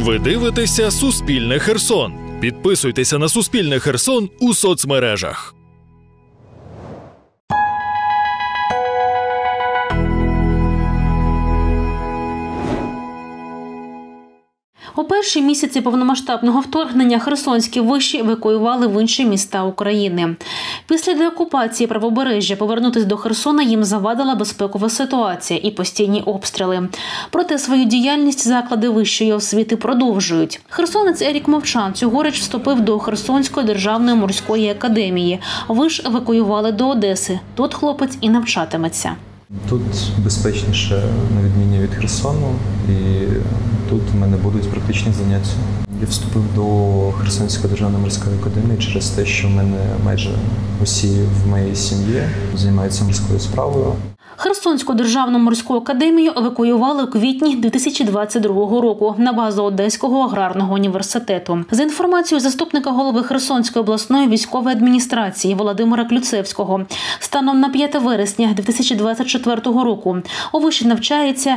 Ви дивитеся «Суспільне Херсон». Підписуйтеся на «Суспільне Херсон» у соцмережах. У перші місяці повномасштабного вторгнення херсонські виші евакуювали в інші міста України. Після деокупації Правобережжя повернутися до Херсона їм завадила безпекова ситуація і постійні обстріли. Проте свою діяльність заклади вищої освіти продовжують. Херсонець Ерік Мовчан цьогоріч вступив до Херсонської державної морської академії. Виш евакуювали до Одеси. Тут хлопець і навчатиметься. Тут безпечніше, на відміні від Херсону, і тут в мене будуть практичні заняття. Я вступив до Херсонської державної морської академії через те, що в мене майже усі в моїй сім'ї займаються морською справою. Херсонську державну морську академію евакуювали у квітні 2022 року на базу Одеського аграрного університету. За інформацією заступника голови Херсонської обласної військової адміністрації Володимира Ключевського, станом на 5 вересня 2024 року у виші навчається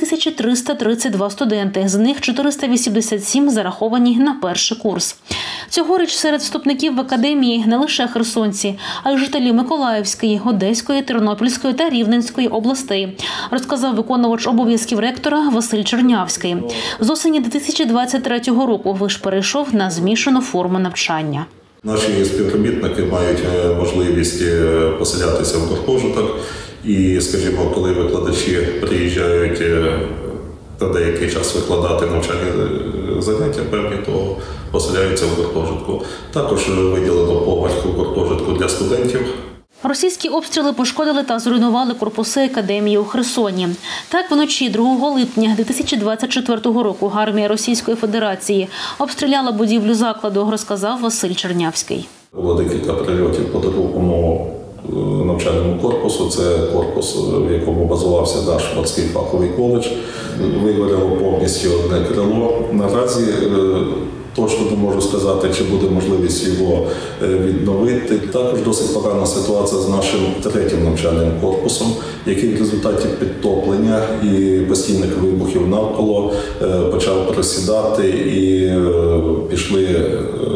2332 студенти, з них 487 зараховані на перший курс. Цьогоріч серед вступників в академії не лише херсонці, а й жителі Миколаївської, Одеської, Тернопільської та Рівненської областей, розказав виконувач обов'язків ректора Василь Чернявський. З осені 2023 року виш перейшов на змішану форму навчання. Наші співробітники мають можливість поселятися в гуртожиток і, скажімо, коли викладачі приїжджають на деякий час викладати навчальні заняття, певні, то поселяються в гуртожитку. Також виділено поверх у гуртожитку для студентів. Російські обстріли пошкодили та зруйнували корпуси академії у Херсоні. Так, вночі 2 липня 2024 року армія Російської Федерації обстріляла будівлю закладу, розказав Василь Чернявський. Було декілька прильотів по другому навчальному корпусу. Це корпус, в якому базувався наш морський фаховий коледж. Вигоріло повністю одне крило. Наразі точно не можу сказати, чи буде можливість його відновити. Також досить погана ситуація з нашим 3-м навчальним корпусом, який в результаті підтоплення і постійних вибухів навколо почав просідати і пішли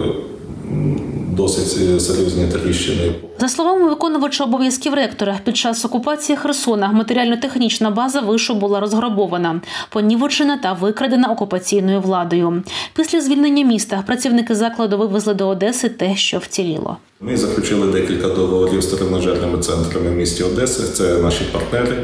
досить серйозні тріщини. За словами виконувача обов'язків ректора, під час окупації Херсона матеріально-технічна база вишу була розграбована, понівечена та викрадена окупаційною владою. Після звільнення міста працівники закладу вивезли до Одеси те, що вціліло. Ми заключили декілька договорів з тренажерними центрами в місті Одеси, це наші партнери,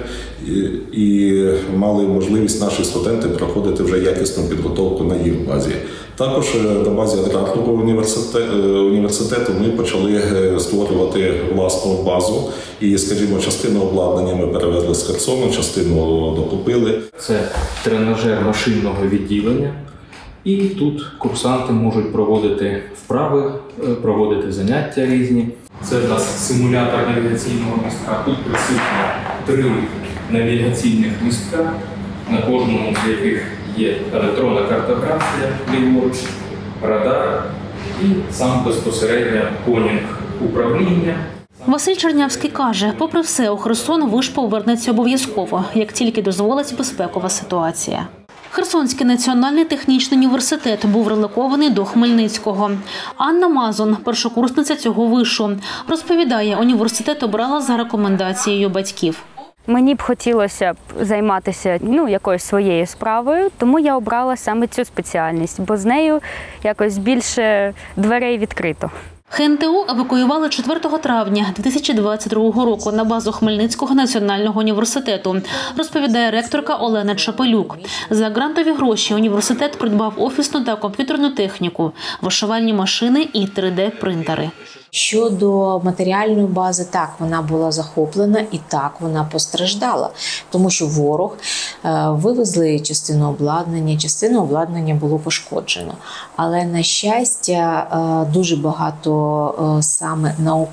і мали можливість наші студенти проходити вже якісну підготовку на їх базі. Також на базі аграрного університету ми почали створювати власну базу і, скажімо, частину обладнання ми перевезли з Херсону, частину докупили. Це тренажер машинного відділення. І тут курсанти можуть проводити вправи, проводити заняття різні. Це у нас симулятор навігаційного містка. Тут присутні 3 навігаційних містка, на кожному з яких є електронна картографія, ліворуч, радар і сам безпосередньо конінг управління. Василь Чернявський каже, попри все, у Херсон виш повернеться обов'язково, як тільки дозволить безпекова ситуація. Херсонський національний технічний університет був релокований до Хмельницького. Анна Мазон, першокурсниця цього вишу, розповідає, університет обрала за рекомендацією батьків. Мені б хотілося займатися якоюсь своєю справою, тому я обрала саме цю спеціальність, бо з нею якось більше дверей відкрито. ХНТУ евакуювали 4 травня 2022 року на базу Хмельницького національного університету, розповідає ректорка Олена Чапелюк. За грантові гроші університет придбав офісну та комп'ютерну техніку, вишивальні машини і 3D-принтери. Щодо матеріальної бази, так, вона була захоплена і так, вона постраждала, тому що ворог вивезли частину обладнання було пошкоджено. Але, на щастя, дуже багато саме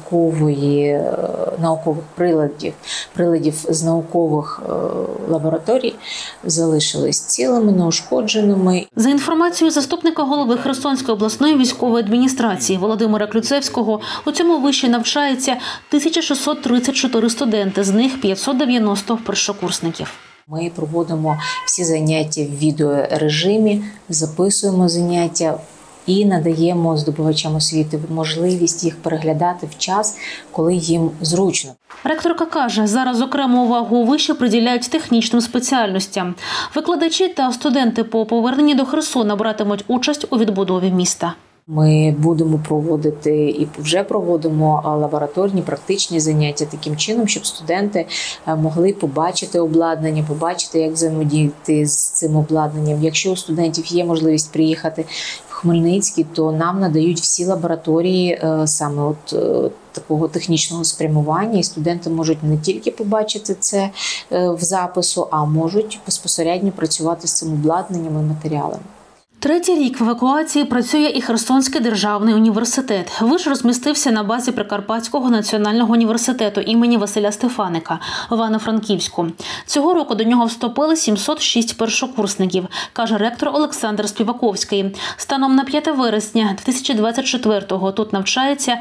наукових приладів з наукових лабораторій залишились цілими, неушкодженими. За інформацією заступника голови Херсонської обласної військової адміністрації Володимира Ключевського, у цьому виші навчається 1634 студенти, з них 590 першокурсників. Ми проводимо всі заняття в відеорежимі, записуємо заняття і надаємо здобувачам освіти можливість їх переглядати в час, коли їм зручно. Ректорка каже, зараз окрему увагу вище приділяють технічним спеціальностям. Викладачі та студенти по поверненні до Херсона братимуть участь у відбудові міста. Ми будемо проводити і вже проводимо лабораторні, практичні заняття таким чином, щоб студенти могли побачити обладнання, побачити, як взаємодіяти з цим обладнанням. Якщо у студентів є можливість приїхати в Хмельницький, то нам надають всі лабораторії саме такого технічного спрямування, і студенти можуть не тільки побачити це в запису, а можуть безпосередньо працювати з цим обладнанням і матеріалами. Третій рік в евакуації працює і Херсонський державний університет. Виш розмістився на базі Прикарпатського національного університету імені Василя Стефаника в Івано-Франківську. Цього року до нього вступили 706 першокурсників, каже ректор Олександр Співаковський. Станом на 5 вересня 2024-го тут навчається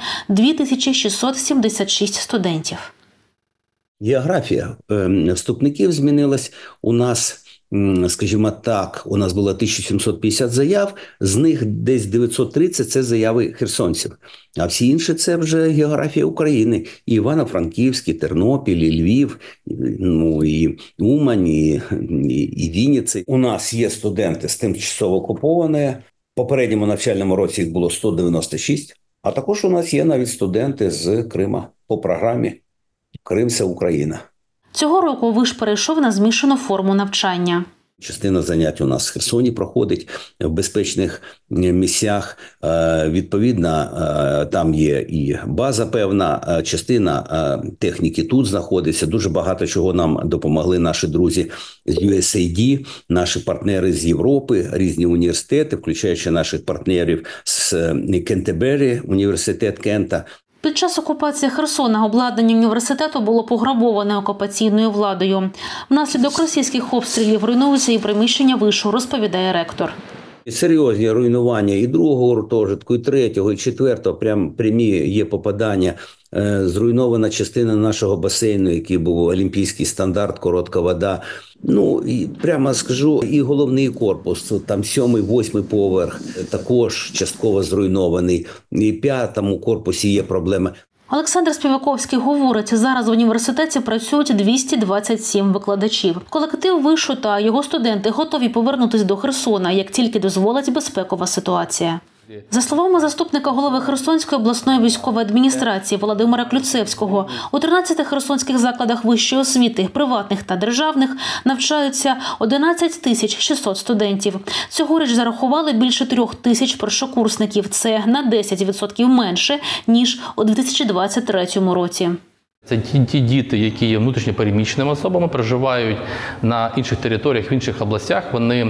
2676 студентів. Географія вступників змінилась. У нас, скажімо так, у нас було 1750 заяв, з них десь 930 – це заяви херсонців. А всі інші – це вже географія України. І Івано-Франківськ, і Тернопіль, і Львів, і Умань, і Вінниця. У нас є студенти з тимчасово окупованої. В попередньому навчальному році їх було 196. А також у нас є навіть студенти з Крима по програмі «Крим – це Україна». Цього року Виш перейшов на змішану форму навчання. Частина занять у нас в Херсоні проходить в безпечних місцях. Відповідно, там є і база певна, частина техніки тут знаходиться. Дуже багато чого нам допомогли наші друзі з USAID, наші партнери з Європи, різні університети, включаючи наших партнерів з Кентербері, університет Кента. Під час окупації Херсона обладнання університету було пограбоване окупаційною владою. Внаслідок російських обстрілів руйнуються і приміщення вишу, розповідає ректор. Серйозні руйнування і другого гуртожитку, і третього, і четвертого, прямі є попадання. Зруйнована частина нашого басейну, який був олімпійський стандарт, коротка вода. І прямо скажу, і головний корпус, там 7-й, 8-й поверх, також частково зруйнований. І в 5-му корпусі є проблеми. Олександр Співаковський говорить, зараз в університеті працюють 227 викладачів. Колектив вишу та його студенти готові повернутися до Херсона, як тільки дозволить безпекова ситуація. За словами заступника голови Херсонської обласної військової адміністрації Володимира Клюцевського, у 13 херсонських закладах вищої освіти, приватних та державних, навчаються 11 600 студентів. Цьогоріч зарахували більше 3 тисяч першокурсників. Це на 10% менше, ніж у 2023 році. Це ті діти, які є внутрішньо переміщеними особами, проживають на інших територіях, в інших областях. Вони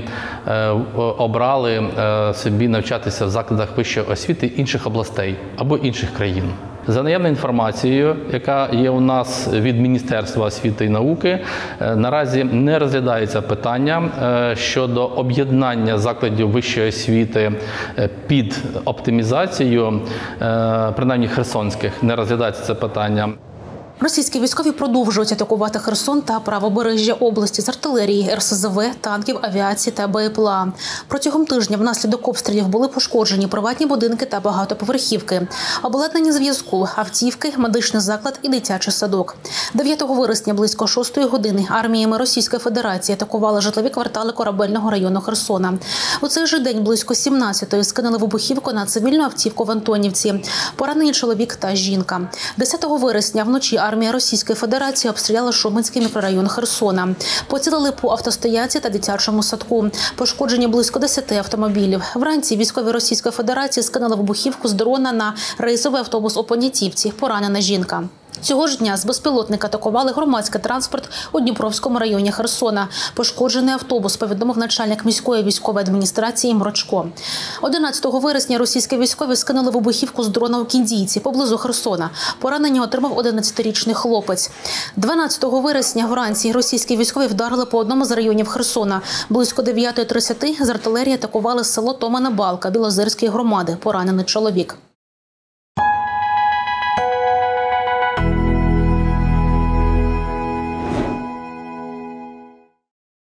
обрали собі навчатися в закладах вищої освіти інших областей або інших країн. За наявною інформацією, яка є у нас від Міністерства освіти і науки, наразі не розглядається питання щодо об'єднання закладів вищої освіти під оптимізацію, принаймні херсонських, не розглядається це питання. Російські військові продовжують атакувати Херсон та правобережжя області з артилерії, РСЗВ, танків, авіації та БПЛА. Протягом тижня внаслідок обстрілів були пошкоджені приватні будинки та багатоповерхівки, обладнання зв'язку, автівки, медичний заклад і дитячий садок. 9 вересня близько 6 години арміями Російської Федерації атакували житлові квартали Корабельного району Херсона. У цей же день близько 17-ї скинули вибухівку на цивільну автівку в Антонівці. Поранені чоловік та жінка. 10 вересня вночі армія Російської Федерації обстріляла Шуменський мікрорайон Херсона. Поцілили по автостоянці та дитячому садку. Пошкоджені близько 10 автомобілів. Вранці військові Російської Федерації скинули вибухівку з дрона на рейсовий автобус у Понятівці. Поранена жінка. Цього ж дня з безпілотника атакували громадський транспорт у Дніпровському районі Херсона. Пошкоджений автобус, повідомив начальник міської військової адміністрації Мрочко. 11 вересня російські військові скинули вибухівку з дрона у Кіндійці, поблизу Херсона. Поранення отримав 11-річний хлопець. 12 вересня вранці російські військові вдарили по одному з районів Херсона. Близько 9:30 з артилерії атакували село Томана Балка Білозерської громади. Поранений чоловік.